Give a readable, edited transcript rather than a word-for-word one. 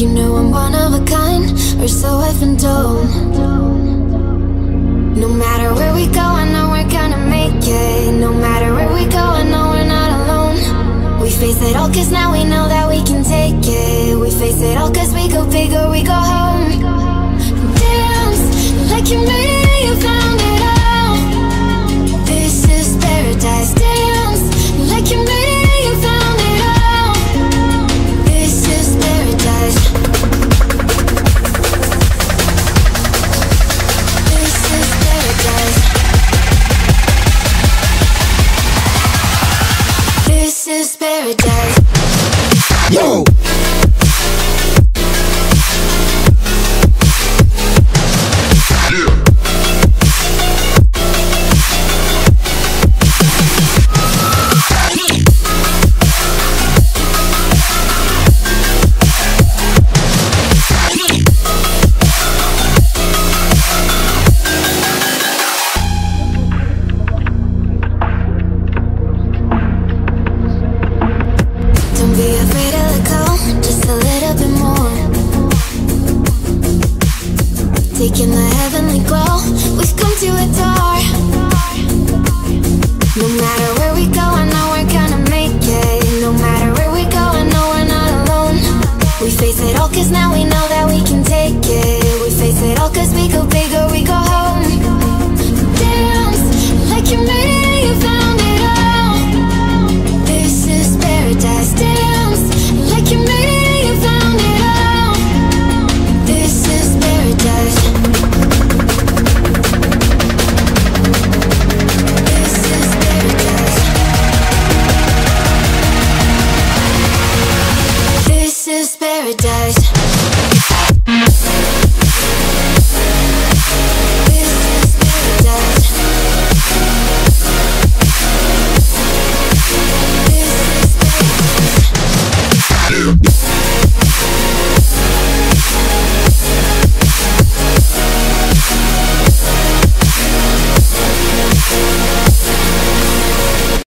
You know I'm one of a kind, or so I've been told. No matter where we go, I know we're gonna make it. No matter where we go, I know we're not alone. We face it all cause now we know that we can take it. We face it all cause we go big or we go home. Dance like you made it, you found it all. This is paradise. Dance like you made it, you found it all. This is paradise. This is paradise. This is paradise. Yo!